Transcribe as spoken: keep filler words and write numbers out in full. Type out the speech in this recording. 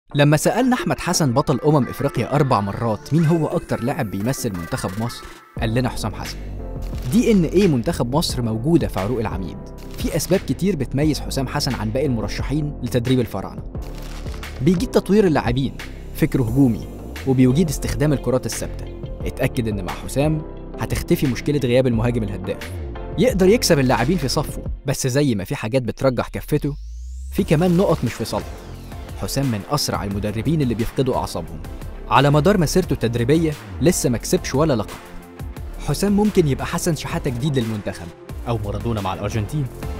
لما سألنا أحمد حسن بطل أمم إفريقيا أربع مرات مين هو أكتر لاعب بيمثل منتخب مصر، قال لنا حسام حسن. دي إن إيه منتخب مصر موجودة في عروق العميد. في أسباب كتير بتميز حسام حسن عن باقي المرشحين لتدريب الفراعنة. بيجيد تطوير اللاعبين، فكر هجومي، وبيجيد استخدام الكرات الثابتة. اتأكد إن مع حسام هتختفي مشكلة غياب المهاجم الهداف. يقدر يكسب اللاعبين في صفه، بس زي ما في حاجات بترجح كفته، في كمان نقط مش في صالحه. حسام من أسرع المدربين اللي بيفقدوا أعصابهم. على مدار مسيرته التدريبية لسه ما كسبش ولا لقب. حسام ممكن يبقى حسن شحاتة جديد للمنتخب، أو مارادونا مع الأرجنتين.